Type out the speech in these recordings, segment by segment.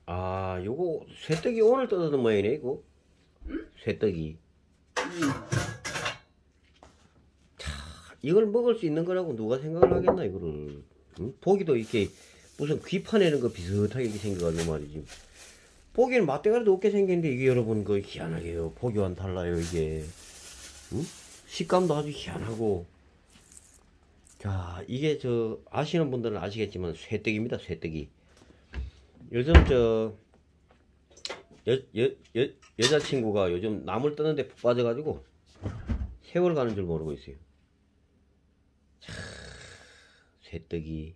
아, 요거 쇠떡이 오늘 뜯어둔 모양이네 이거. 응? 쇠떡이. 차, 이걸 먹을 수 있는 거라고 누가 생각을 하겠나 이거를. 응? 보기도 이렇게 무슨 귀 파내는 거 비슷하게 이렇게 생겨가지고 말이지. 보기는 맛대가리도 없게 생겼는데 이게 여러분 그 희한하게요. 보기와는 달라요 이게. 응? 식감도 아주 희한하고. 자, 이게 저 아시는 분들은 아시겠지만 쇠떡입니다. 쇠떡이. 요즘 저 여자친구가 요즘 나물 뜨는데 푹 빠져가지고 세월 가는 줄 모르고 있어요. 자, 쇠떡이.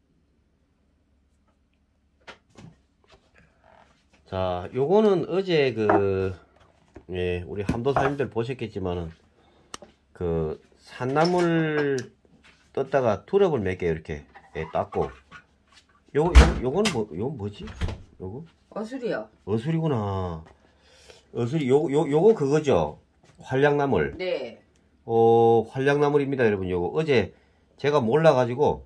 자, 요거는 어제 예, 우리 함도사님들 보셨겠지만은 그 산나물 떴다가 두릅을 몇 개 이렇게 땄고, 요거는 요건 뭐지? 요거? 어술이요. 어술이구나. 어술이 요거 그거죠. 활량나물. 네. 활량나물입니다, 여러분. 요거 어제 제가 몰라가지고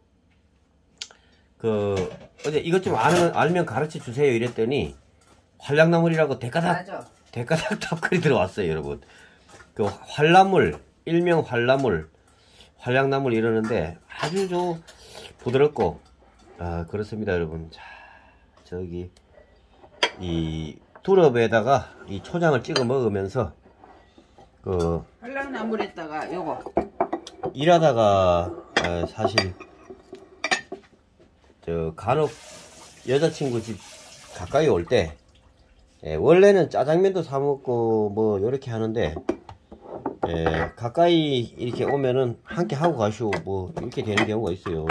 어제 이것 좀 알면 가르쳐 주세요 이랬더니 활량나물이라고 대가닥 답글이 들어왔어요, 여러분. 그 활나물, 일명 활량나물 이러는데 아주 부드럽고, 그렇습니다, 여러분. 자, 저기 이 두릅에다가 이 초장을 찍어 먹으면서 활량나물에다가 요거 일하다가 사실 저 간혹 여자친구 집 가까이 올 때 원래는 짜장면도 사 먹고 뭐 요렇게 하는데 가까이 이렇게 오면은 함께 하고 가시오 뭐 이렇게 되는 경우가 있어요.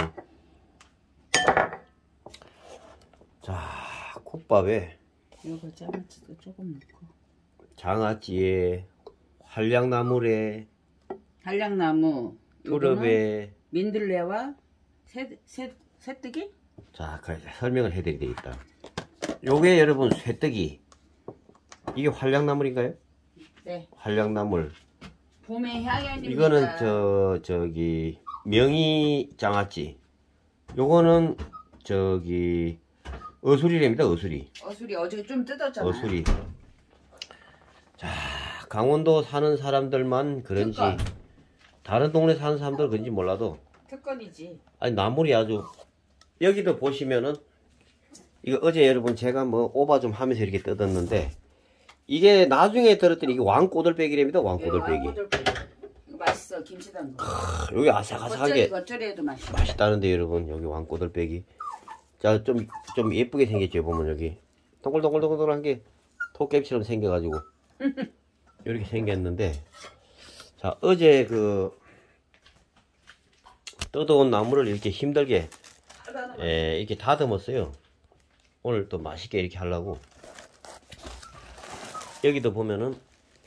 자, 콧밥에 요거 장아찌도 조금 넣고, 장아찌에 활량나물에 한량나무, 두릅에 민들레와 새뜨기? 자, 그래 설명을 해드려야 되겠다. 요게 여러분 쇠떡이, 이게 활량나물인가요? 네. 활량나물. 봄의 향연입니다. 이거는 저기 명이 장아찌. 요거는 저기 어수리랍니다. 어수리. 어술이 어제 좀 뜯었잖아요. 어수리. 자, 강원도 사는 사람들만 그런지 특권. 다른 동네 사는 사람들은 그런지 몰라도 특권이지. 아니 나물이 아주, 여기도 보시면은 이거 어제 여러분 제가 뭐 오바 좀 하면서 이렇게 뜯었는데 이게 나중에 들었더니 이게 왕꼬들빼기랍니다. 왕꼬들빼기. 이거 맛있어. 김치 담근 거. 여기 아삭아삭하게 겉절이에도 맛있어. 맛있다는데 여러분, 여기 왕꼬들빼기. 자, 좀 예쁘게 생겼죠. 보면 여기 동글동글동글한 게 토끼처럼 생겨가지고 이렇게 생겼는데, 자, 어제 뜯어온 나물을 이렇게 힘들게 이렇게 다듬었어요. 오늘 또 맛있게 이렇게 하려고. 여기도 보면은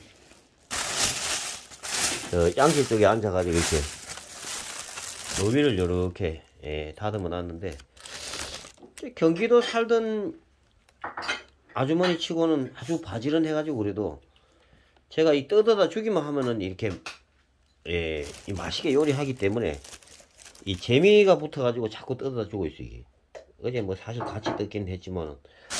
양쪽 쪽에 앉아가지고 이렇게 너위를 이렇게 다듬어 놨는데, 경기도 살던 아주머니 치고는 아주 바지런 해가지고 그래도 제가 이 뜯어다 주기만 하면은 이렇게 이 맛있게 요리하기 때문에 이 재미가 붙어가지고 자꾸 뜯어다 주고 있어. 이게 어제 뭐 사실 같이 뜯긴 했지만,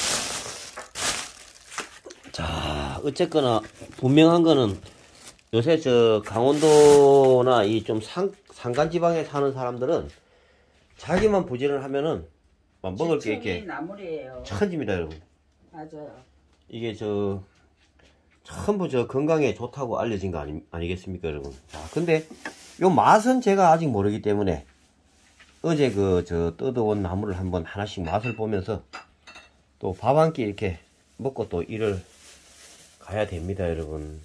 자, 어쨌거나 분명한 거는 요새 저 강원도나 이 좀 산간지방에 사는 사람들은 자기만 부지런하면은 먹을 게 이렇게 나물이에요. 천지입니다, 여러분. 맞아요. 이게 전부 건강에 좋다고 알려진 거 아니겠습니까, 여러분? 자, 근데 요 맛은 제가 아직 모르기 때문에 어제 뜯어온 나물을 한번 하나씩 맛을 보면서 또 밥 한 끼 이렇게 먹고 또 일을 가야 됩니다, 여러분.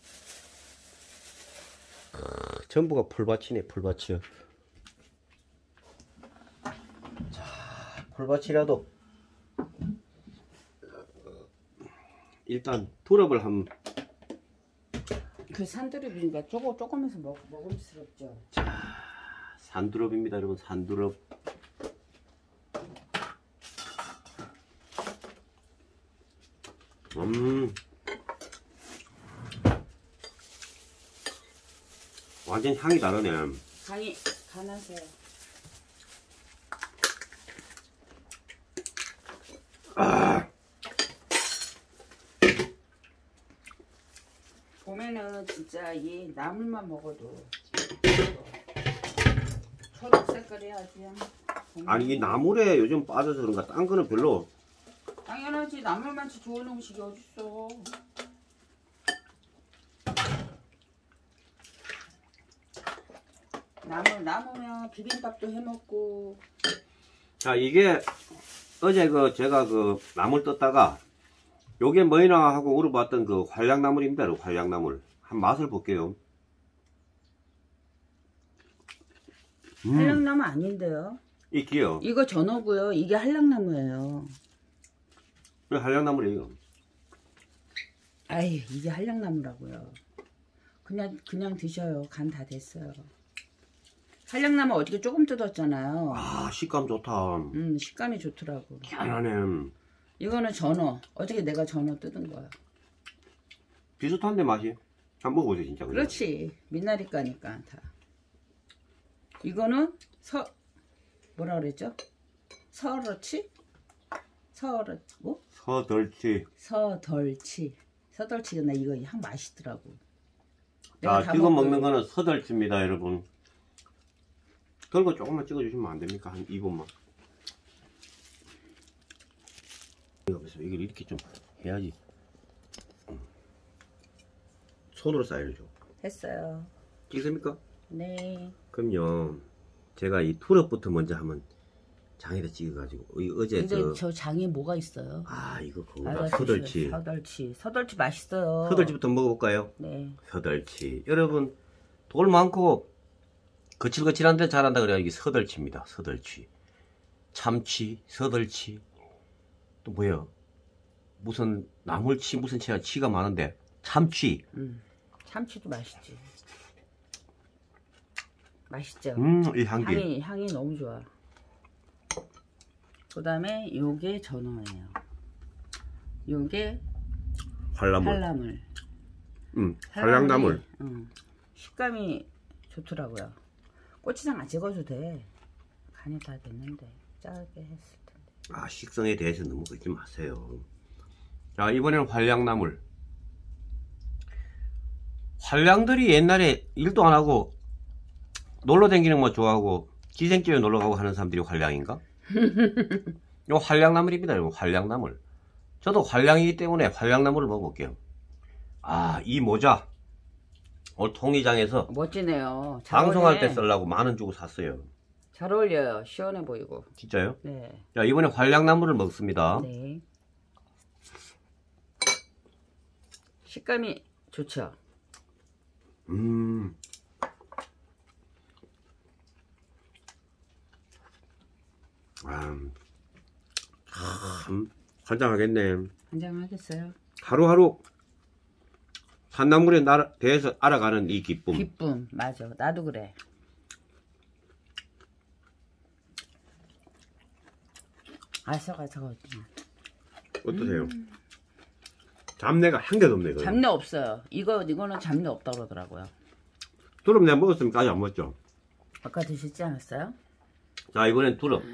전부가 풀밭이네, 풀밭이요. 자, 풀밭이라도 일단 두릅을 그 산두릅이니까 조금해서 먹음스럽죠. 자, 산두릅입니다, 여러분. 산두릅. 완전 향이 다르네. 간하세요. 이번에는 진짜 이 나물만 먹어도 초록 색깔이 아주 그냥 아니 이 나물에 요즘 빠져서 그런가 딴 거는 별로. 당연하지. 나물만치 좋은 음식이 어딨어. 나무면 비빔밥도 해먹고. 자 이게 어제 제가 나물 떴다가 요게 뭐이나 하고 물어봤던 그 활량나물입니다. 활량나물 한 맛을 볼게요. 한량나무 아닌데요. 이기요. 이거 전어고요. 이게 한량나무예요. 활량나물이에요. 아이, 이게 한량나무라고요. 그냥 드셔요. 간 다 됐어요. 한량나무 어떻게 조금 뜯었잖아요. 아 식감 좋다. 식감이 좋더라고. 희한하네. 이거는 전어. 어떻게 내가 전어 뜯은 거야. 비슷한데 맛이. 한번 먹어보세요 진짜. 그냥. 그렇지. 미나리 까니까 다. 이거는 뭐라 그랬죠? 서러치? 뭐? 서덜치. 서덜치. 나 이거 향 맛있더라고. 자 다 지금 먹고 먹는 거는 서덜치입니다 여러분. 그거 조금만 찍어주시면 안 됩니까? 한 2분만. 이걸 이렇게 좀 해야지. 손으로 쌓여줘. 했어요. 찍습니까? 네. 그럼요. 제가 이 투럽부터 먼저 한번 장에다 찍어가지고 어제 근데 저 장에 뭐가 있어요? 이거 그거다. 서덜치. 서덜치 맛있어요. 서덜치부터 먹어볼까요? 네. 서덜치. 여러분 돌 많고 거칠거칠한데 잘한다 그래야 이게 서덜치입니다. 서덜치. 참치, 서덜치. 또 뭐야? 무슨 나물치 무슨 치가 치가 많은데 참치. 참치도 맛있지. 맛있죠? 이 향기. 향이 너무 좋아. 그 다음에 요게 전어예요. 요게 활나물. 한라물. 활량나물. 식감이 좋더라고요. 고추장 안 찍어도 돼. 간이 다 됐는데 짜게 했을 텐데. 식성에 대해서 너무 걷지 마세요. 자 이번에는 활량나물. 활량들이 옛날에 일도 안 하고 놀러 다니는 거 좋아하고 기생집에 놀러 가고 하는 사람들이 활량인가? 요 활량나물입니다. 여러분 활량나물. 저도 활량이기 때문에 활량나물을 먹어볼게요. 이 모자 오늘 통리장에서 멋지네요. 방송할 때 쓰려고 10,000원 주고 샀어요. 잘 어울려요. 시원해 보이고. 진짜요? 네. 자 이번에 활량나물을 먹습니다. 네. 식감이 좋죠. 참 환장하겠네. 환장하겠어요. 하루하루 산나물에 대해서 알아가는 이 기쁨. 기쁨. 맞아. 나도 그래. 아삭아삭하지. 어떠세요? 잡내가 한 개도 없네. 그거. 잡내 없어요. 이거는 잡내 없다고 그러더라고요. 두릅 내가 먹었으니까 아직 안 먹었죠? 아까 드시지 않았어요? 자 이번엔 두릅.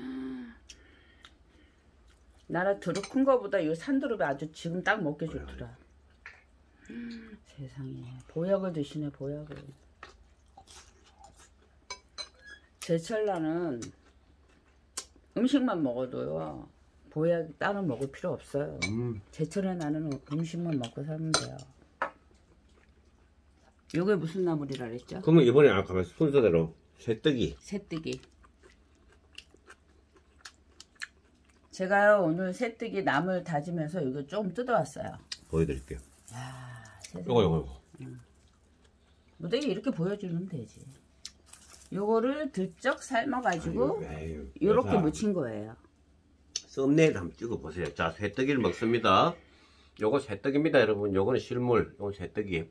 나는 두릅 큰 거보다 이 산두릅이 아주 지금 딱 먹기 좋더라. 세상에. 보약을 드시네, 보약을. 제철 나는 음식만 먹어도요, 보약 따로 먹을 필요 없어요. 제철에 나는 음식만 먹고 살면 돼요. 요게 무슨 나물이라 그랬죠? 그러면 이번에 아까 순서대로 새뜨기. 새뜨기. 제가요 오늘 새뜨기 나물 다지면서 이거 좀 뜯어왔어요. 보여드릴게요. 야, 요거. 무대기 이렇게 보여주면 되지. 요거를 들쩍 삶아가지고 요렇게 여사. 무친 거예요. 썸네일 한번 찍어보세요. 자, 새뜨기를 먹습니다. 요거 새뜨기입니다, 여러분. 요거는 실물, 요거 새뜨기.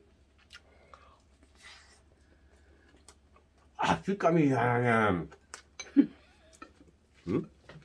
식감이 향해. 응?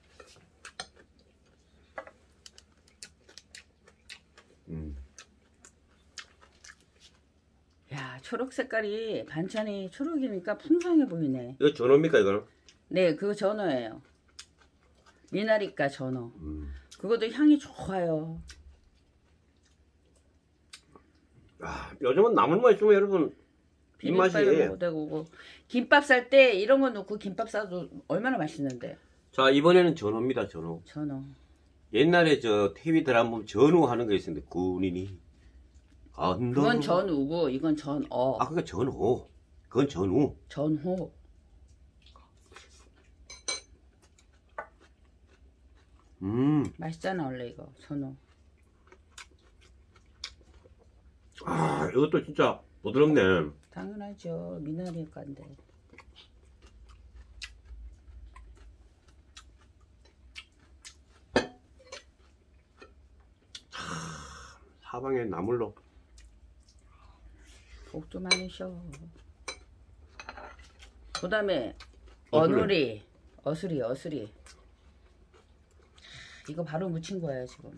야, 초록 색깔이 반찬이 초록이니까 풍성해 보이네. 이거 전어입니까, 이거는? 네, 그거 전어예요. 미나리까 전어. 그것도 향이 좋아요. 요즘은 나물만 있으면 여러분 입맛이. 비빔밥을 먹어도 되고 김밥 쌀 때 이런 거 넣고 김밥 싸도 얼마나 맛있는데. 자, 이번에는 전어입니다. 전어. 전어. 옛날에 저 TV 드라마 보면 전우 하는 거 있었는데 군인이 언더. 그건 전우고 이건 전어. 아, 그러니까 전어. 그건 전우. 전호. 맛있잖아 원래 이거 전어. 아, 이것도 진짜 부드럽네. 당연하죠. 미나리과인데. 사방에 나물로. 복도 많으셔. 그 다음에 어수리. 어수리. 이거 바로 무친 거야 지금.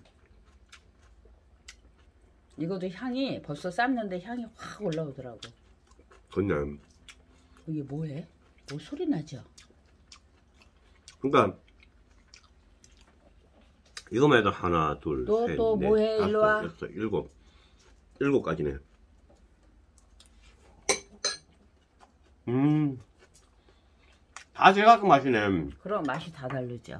이것도 향이 벌써 삶는데 향이 확 올라오더라고. 그냥. 이게 뭐해? 뭐 소리 나죠? 그러니까 이거만 해도 하나, 둘, 또, 셋, 또 넷, 뭐해? 다섯, 일로 와. 여섯, 일곱 가지네. 다 제가 그 맛이네. 그럼 맛이 다 다르죠.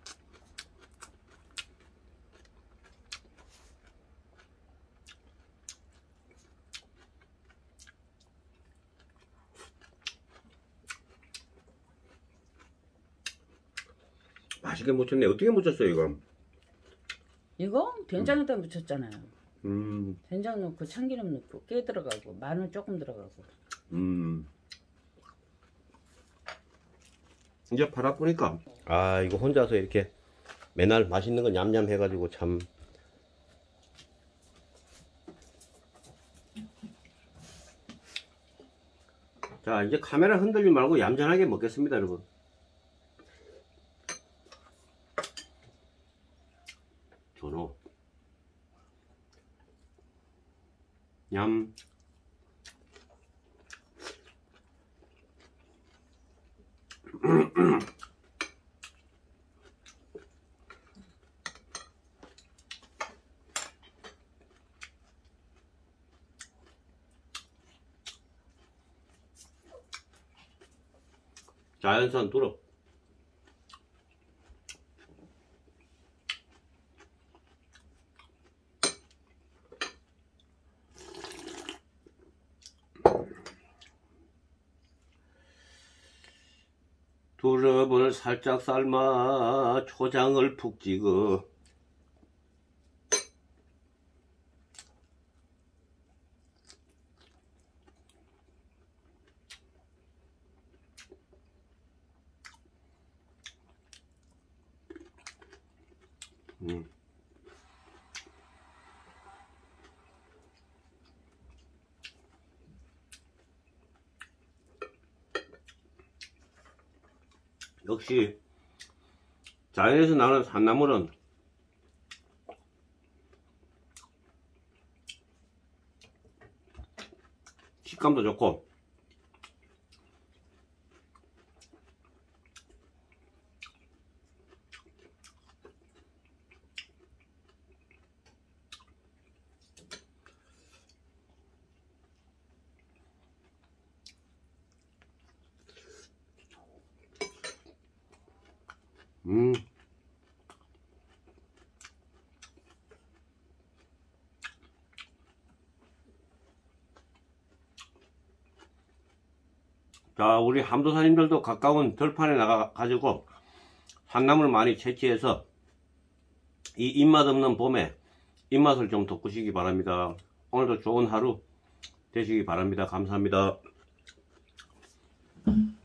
맛있게 무쳤네. 어떻게 무쳤어요, 이거? 이거 된장에다 묻혔잖아요. 음. 된장 넣고 참기름 넣고 깨 들어가고 마늘 조금 들어가고. 이제 팔아 보니까 아, 이거 혼자서 이렇게 맨날 맛있는 거 냠냠 해가지고 참. 자, 이제 카메라 흔들지 말고 얌전하게 먹겠습니다, 여러분. 전어 냠. 자연산 두릅. 두릅을 살짝 삶아 초장을 푹 찍어 역시 자연에서 나는 산나물은 식감도 좋고 자, 우리 함도사님들도 가까운 들판에 나가가지고 산나물 많이 채취해서 이 입맛 없는 봄에 입맛을 좀 돋구시기 바랍니다. 오늘도 좋은 하루 되시기 바랍니다. 감사합니다.